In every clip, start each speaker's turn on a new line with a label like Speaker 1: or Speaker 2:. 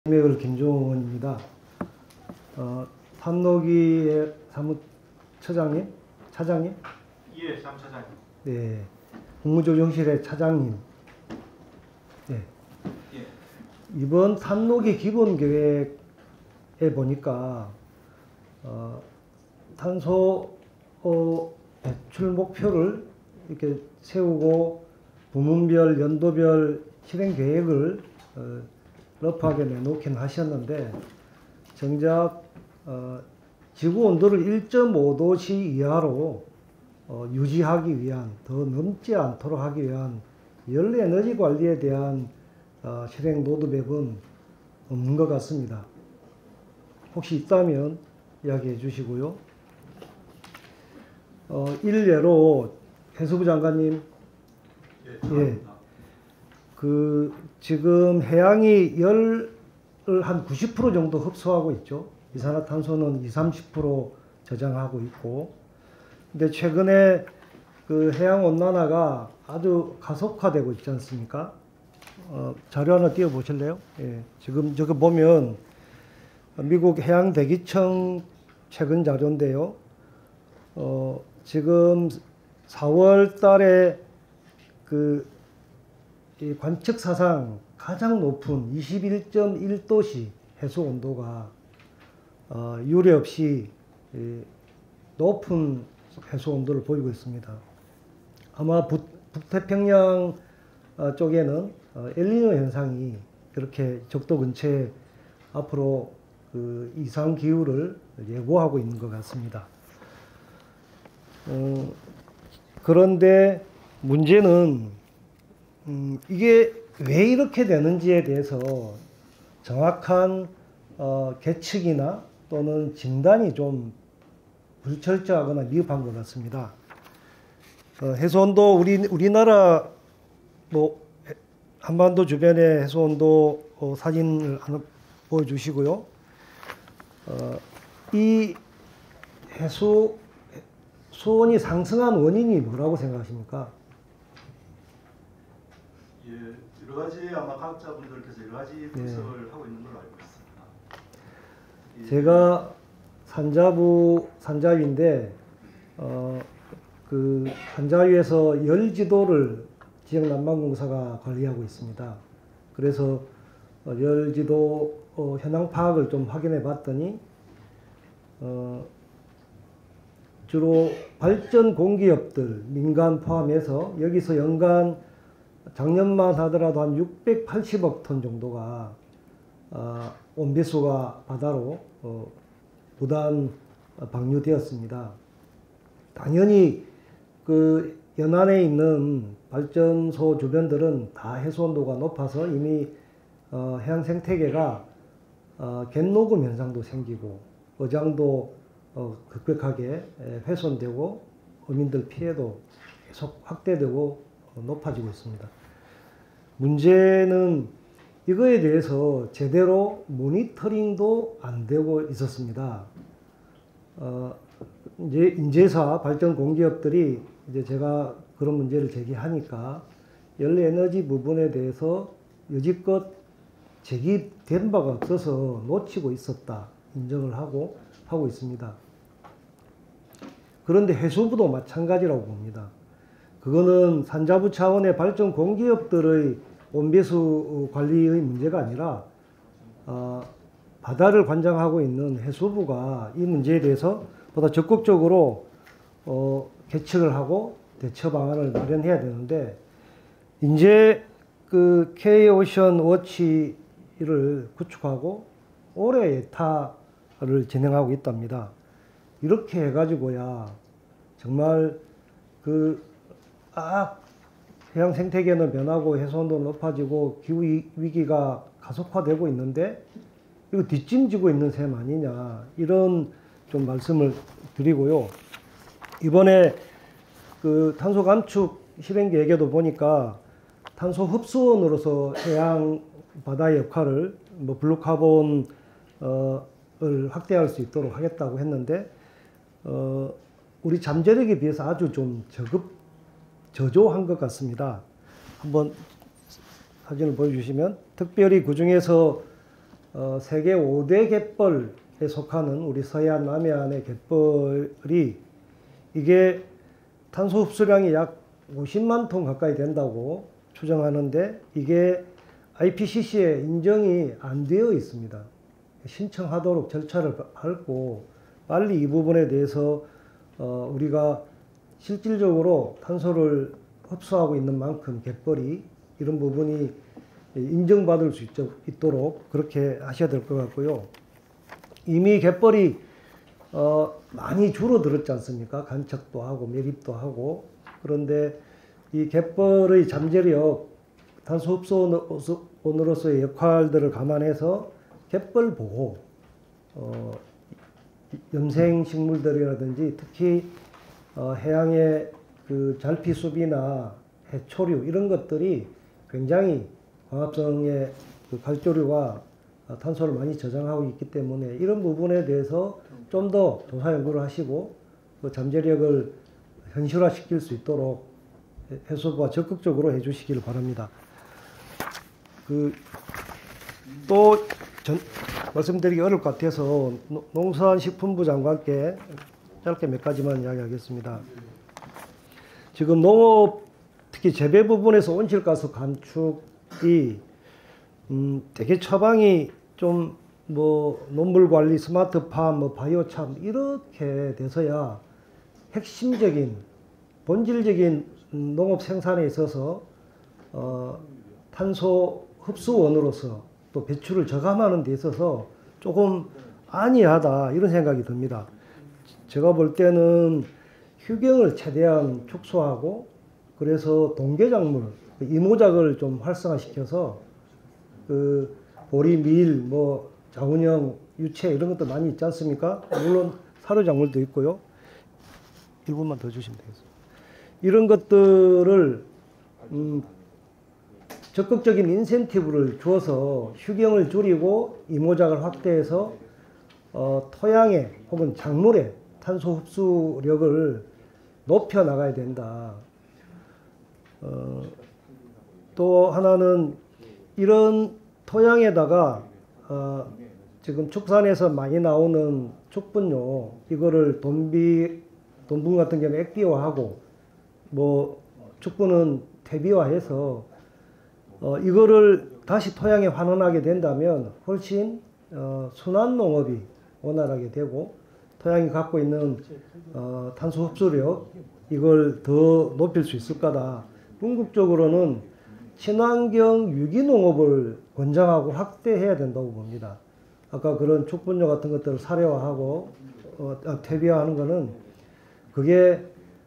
Speaker 1: 매을 김종원입니다. 탄노기의 사무처장님? 차장님?
Speaker 2: 예, 사무차장님.
Speaker 1: 네. 국무조정실의 차장님. 네.
Speaker 2: 예.
Speaker 1: 이번 탄노기 기본계획에 보니까 탄소 배출 목표를 이렇게 세우고 부문별, 연도별 실행 계획을 러프하게 내놓긴 하셨는데, 정작 지구 온도를 1.5도씨 이하로 유지하기 위한, 더 넘지 않도록 하기 위한 열에너지 관리에 대한 실행 로드맵은 없는 것 같습니다. 혹시 있다면 이야기해 주시고요. 일례로 해수부 장관님, 예, 지금 해양이 열을 한 90% 정도 흡수하고 있죠. 이산화탄소는 20~30% 저장하고 있고, 근데 최근에 그 해양 온난화가 아주 가속화되고 있지 않습니까? 자료 하나 띄워 보실래요? 예, 지금 저거 보면 미국 해양대기청 최근 자료인데요. 지금 4월 달에 이 관측 사상 가장 높은 21.1도씨 해수 온도가 유례 없이 높은 해수 온도를 보이고 있습니다. 아마 북태평양 쪽에는 엘니뇨 현상이 그렇게 적도 근처에 앞으로 그 이상 기후를 예고하고 있는 것 같습니다. 그런데 문제는 이게 왜 이렇게 되는지에 대해서 정확한 계측이나 또는 진단이 좀 불철저하거나 미흡한 것 같습니다. 해수온도 우리나라 한반도 주변의 해수온도 사진을 하나 보여주시고요. 이 수온이 상승한 원인이 뭐라고 생각하십니까?
Speaker 2: 예, 여러 가지 아마 과학자분들께서 여러 가지 분석을 하고 있는 걸로 알고 있습니다. 예.
Speaker 1: 제가 산자위인데 그 산자위에서 열지도를 지역난방공사가 관리하고 있습니다. 그래서 열지도 현황 파악을 좀 확인해 봤더니 주로 발전 공기업들, 민간 포함해서 여기서 연간 작년만 하더라도 한 680억 톤 정도가 온배수가 바다로 무단 방류되었습니다. 당연히 그 연안에 있는 발전소 주변들은 다 해수온도가 높아서 이미 해양 생태계가 갯녹음 현상도 생기고 어장도 급격하게 훼손되고 어민들 피해도 계속 확대되고 높아지고 있습니다. 문제는 이거에 대해서 제대로 모니터링도 안 되고 있었습니다. 이제 인재사 발전 공기업들이 이제 제가 그런 문제를 제기하니까 열에너지 부분에 대해서 여지껏 제기된 바가 없어서 놓치고 있었다 인정을 하고 있습니다. 그런데 해수부도 마찬가지라고 봅니다. 그거는 산자부 차원의 발전 공기업들의 온배수 관리의 문제가 아니라 바다를 관장하고 있는 해수부가 이 문제에 대해서 보다 적극적으로 계측을 하고 대처 방안을 마련해야 되는데, 이제 그 K-오션 워치를 구축하고 올해 예타를 진행하고 있답니다. 이렇게 해가지고야 정말 해양 생태계는 변하고 해수온도는 높아지고 기후 위기가 가속화되고 있는데 이거 뒷짐지고 있는 셈 아니냐, 이런 좀 말씀을 드리고요. 이번에 그 탄소 감축 실행 계획에도 보니까 탄소 흡수원으로서 해양 바다의 역할을 블루카본을 확대할 수 있도록 하겠다고 했는데 우리 잠재력에 비해서 아주 좀 저조한 것 같습니다. 한번 사진을 보여주시면, 특별히 그 중에서 세계 5대 갯벌에 속하는 우리 서해안 남해안의 갯벌이 이게 탄소 흡수량이 약 50만 톤 가까이 된다고 추정하는데 이게 IPCC에 인정이 안 되어 있습니다. 신청하도록 절차를 밟고 빨리 이 부분에 대해서 우리가 실질적으로 탄소를 흡수하고 있는 만큼 갯벌이 이런 부분이 인정받을 수 있도록 그렇게 하셔야 될 것 같고요. 이미 갯벌이 많이 줄어들었지 않습니까? 간척도 하고 매립도 하고. 그런데 이 갯벌의 잠재력, 탄소 흡수원으로서의 역할들을 감안해서 갯벌 보호, 염생 식물들이라든지 특히 해양의 그 잘피숲이나 해초류 이런 것들이 굉장히 광합성의 그 갈조류와 탄소를 많이 저장하고 있기 때문에 이런 부분에 대해서 좀 더 조사 연구를 하시고 그 잠재력을 현실화시킬 수 있도록 해수부가 적극적으로 해주시기를 바랍니다. 또 말씀드리기 어려울 것 같아서 농수산식품부 장관께 짧게 몇 가지만 이야기하겠습니다. 지금 농업 특히 재배 부분에서 온실가스 감축이 되게 처방이 좀 뭐 논물 관리, 스마트팜, 뭐 바이오참 이렇게 돼서야 핵심적인 본질적인 농업 생산에 있어서 탄소 흡수원으로서 또 배출을 저감하는 데 있어서 조금 안이하다 이런 생각이 듭니다. 제가 볼 때는 휴경을 최대한 축소하고 그래서 동계작물, 이모작을 좀 활성화시켜서 그 보리, 밀, 뭐 자운형, 유채 이런 것도 많이 있지 않습니까? 물론 사료작물도 있고요. 1분만 더 주시면 되겠습니다. 이런 것들을 적극적인 인센티브를 주어서 휴경을 줄이고 이모작을 확대해서 토양에 혹은 작물의 탄소 흡수력을 높여 나가야 된다. 또 하나는 이런 토양에다가 지금 축산에서 많이 나오는 축분요 이거를 돈분 같은 경우는 액비화하고 뭐 축분은 퇴비화해서 이거를 다시 토양에 환원하게 된다면 훨씬 순환 농업이 원활하게 되고 토양이 갖고 있는 탄소 흡수력 이걸 더 높일 수 있을 거다. 궁극적으로는 친환경 유기농업을 권장하고 확대해야 된다고 봅니다. 아까 그런 축분료 같은 것들을 사료화하고 퇴비화하는 거는 그게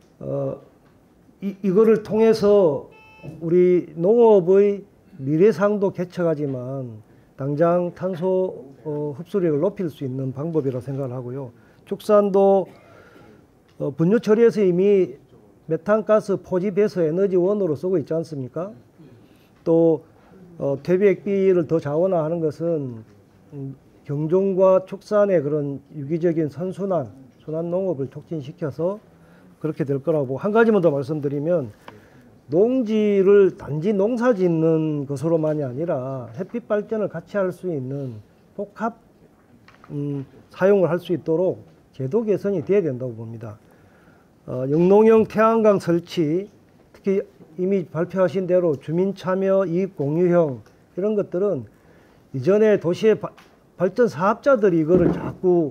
Speaker 1: 이거를 통해서 우리 농업의 미래상도 개척하지만 당장 탄소 흡수력을 높일 수 있는 방법이라고 생각을 하고요. 축산도 분유 처리해서 이미 메탄가스 포집해서 에너지원으로 쓰고 있지 않습니까? 또 퇴비 액비를 더 자원화하는 것은 경종과 축산의 그런 유기적인 순환 농업을 촉진시켜서 그렇게 될 거라고 보고 한 가지만 더 말씀드리면 농지를 단지 농사 짓는 것으로만이 아니라 햇빛 발전을 같이 할 수 있는 복합 사용을 할 수 있도록 제도 개선이 돼야 된다고 봅니다. 영농형 태양광 설치, 특히 이미 발표하신 대로 주민 참여 이익 공유형 이런 것들은 이전에 도시의 발전 사업자들이 이거를 자꾸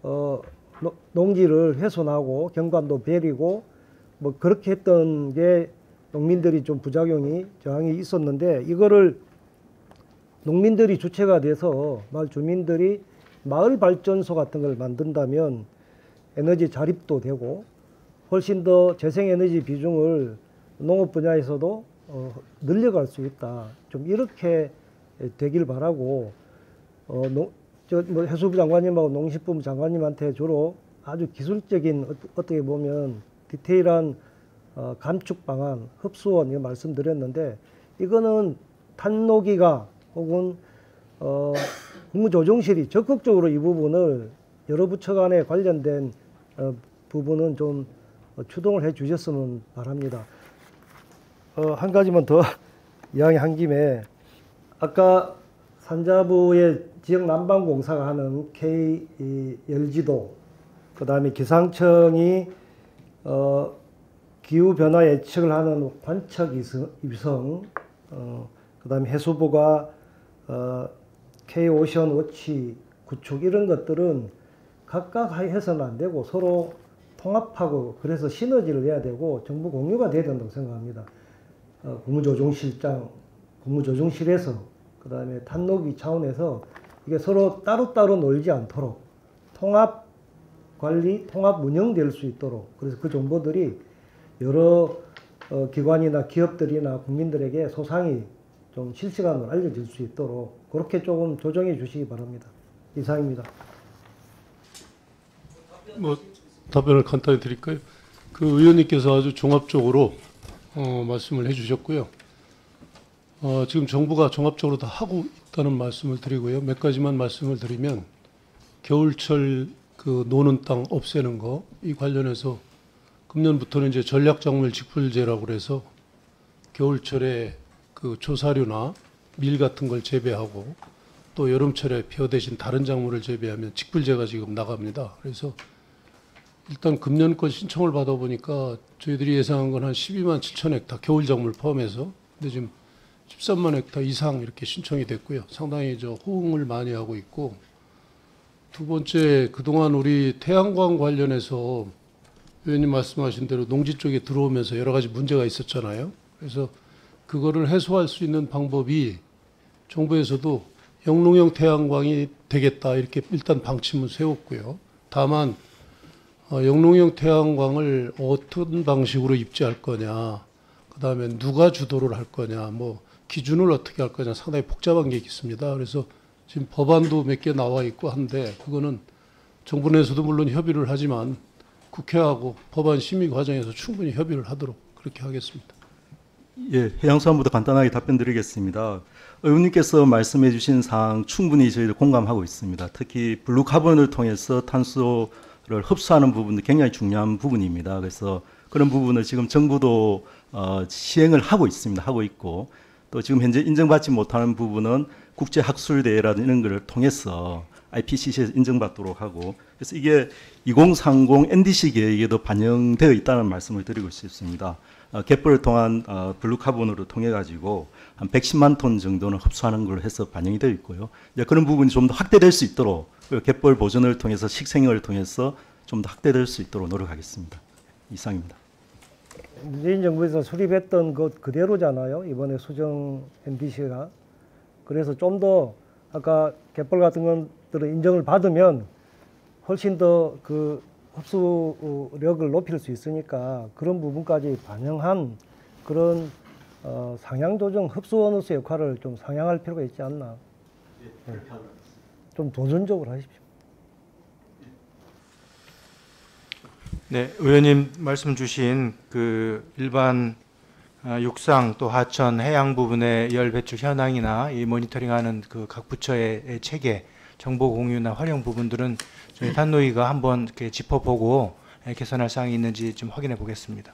Speaker 1: 농지를 훼손하고 경관도 베리고 뭐 그렇게 했던 게 농민들이 좀 부작용이 저항이 있었는데 이거를 농민들이 주체가 돼서 마을 주민들이 마을 발전소 같은 걸 만든다면 에너지 자립도 되고 훨씬 더 재생에너지 비중을 농업 분야에서도 늘려갈 수 있다. 좀 이렇게 되길 바라고 해수부 장관님하고 농식품 장관님한테 주로 아주 기술적인 어떻게 보면 디테일한 감축 방안, 흡수원 이거 말씀드렸는데 이거는 탄노기가 혹은 국무조정실이 적극적으로 이 부분을 여러 부처 간에 관련된 부분은 좀 추동을 해 주셨으면 바랍니다. 한 가지만 더 이야기한 김에 아까 산자부의 지역 난방공사가 하는 KL지도, 그 다음에 기상청이 기후변화 예측을 하는 관측 위성, 그 다음에 해수부가 K-오션 워치 구축 이런 것들은 각각 해서는 안 되고 서로 통합하고 그래서 시너지를 내야 되고 정부 공유가 돼야 된다고 생각합니다. 국무조정실장, 국무조정실에서 그 다음에 탄노기 차원에서 이게 서로 따로따로 놀지 않도록 통합 관리, 통합 운영될 수 있도록 그래서 그 정보들이 여러 기관이나 기업들이나 국민들에게 소상히 좀 실시간으로 알려질 수 있도록 그렇게 조금 조정해 주시기 바랍니다. 이상입니다.
Speaker 3: 답변을 간단히 드릴까요? 그 의원님께서 아주 종합적으로 말씀을 해주셨고요. 지금 정부가 종합적으로 다 하고 있다는 말씀을 드리고요. 몇 가지만 말씀을 드리면 겨울철 그 노는 땅 없애는 거 이 관련해서 금년부터는 이제 전략작물 직불제라고 그래서 겨울철에 그 조사류나 밀 같은 걸 재배하고 또 여름철에 벼 대신 다른 작물을 재배하면 직불제가 지금 나갑니다. 그래서 일단 금년권 신청을 받아보니까 저희들이 예상한 건 한 12만 7천 헥타 겨울 작물 포함해서 근데 지금 13만 헥타 이상 이렇게 신청이 됐고요. 상당히 호응을 많이 하고 있고 두 번째 그동안 우리 태양광 관련해서 의원님 말씀하신 대로 농지 쪽에 들어오면서 여러 가지 문제가 있었잖아요. 그래서 그거를 해소할 수 있는 방법이 정부에서도 영농형 태양광이 되겠다 이렇게 일단 방침을 세웠고요. 다만 영농형 태양광을 어떤 방식으로 입지할 거냐, 그 다음에 누가 주도를 할 거냐, 뭐 기준을 어떻게 할 거냐 상당히 복잡한 게 있습니다. 그래서 지금 법안도 몇 개 나와 있고 한데 그거는 정부 내에서도 물론 협의를 하지만 국회하고 법안 심의 과정에서 충분히 협의를 하도록 그렇게 하겠습니다.
Speaker 4: 예, 해양수산부도 간단하게 답변드리겠습니다. 의원님께서 말씀해 주신 사항 충분히 저희도 공감하고 있습니다. 특히 블루카본을 통해서 탄소를 흡수하는 부분도 굉장히 중요한 부분입니다. 그래서 그런 부분을 지금 정부도 시행을 하고 있습니다. 하고 있고 또 지금 현재 인정받지 못하는 부분은 국제학술대회라든 이런 것을 통해서 IPCC에서 인정받도록 하고 그래서 이게 2030 NDC 계획에도 반영되어 있다는 말씀을 드리고 싶습니다. 갯벌을 통한 블루카본으로 통해 가지고 한 110만 톤 정도는 흡수하는 걸로 해서 반영이 되어 있고요. 이제 그런 부분이 좀 더 확대될 수 있도록 갯벌 보존을 통해서 식생을 통해서 좀 더 확대될 수 있도록 노력하겠습니다. 이상입니다.
Speaker 1: 문재인 정부에서 수립했던 것 그대로잖아요. 이번에 수정 NDC가. 그래서 좀 더 아까 갯벌 같은 것들을 인정을 받으면 훨씬 더 그 흡수력을 높일 수 있으니까 그런 부분까지 반영한 그런 상향 조정 흡수원으로서 역할을 좀 상향할 필요가 있지 않나.
Speaker 2: 예, 그렇게 하도록 하겠습니다.
Speaker 1: 좀 도전적으로 하십시오.
Speaker 5: 네, 의원님 말씀 주신 그 일반 육상 또 하천 해양 부분의 열 배출 현황이나 이 모니터링하는 그 각 부처의 체계 정보 공유나 활용 부분들은 저희 탄노위가 한번 이렇게 짚어보고 개선할 사항이 있는지 좀 확인해 보겠습니다.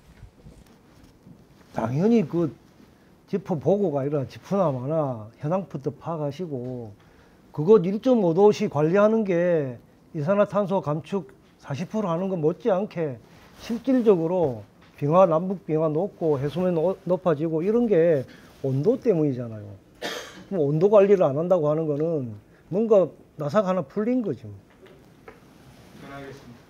Speaker 1: 당연히 그 짚어보고가 아니라 짚어나마나 현황부터 파악하시고 그것 1.5도씩 관리하는 게 이산화탄소 감축 40% 하는 거 못지않게 실질적으로 빙하 남북 빙하 높고 해수면 높아지고 이런 게 온도 때문이잖아요. 그럼 온도 관리를 안 한다고 하는 거는 뭔가 나사가 하나 풀린 거죠.
Speaker 5: 알겠습니다.